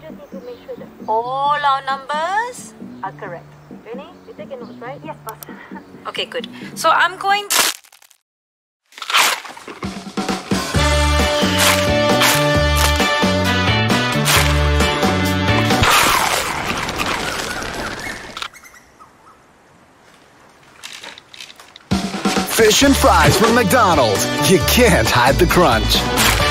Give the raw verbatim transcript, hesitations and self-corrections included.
just need to make sure that all our numbers are correct. Jenny, you taking notes, right? Yes, boss. Okay, good. So I'm going to... Fish and fries from McDonald's. You can't hide the crunch.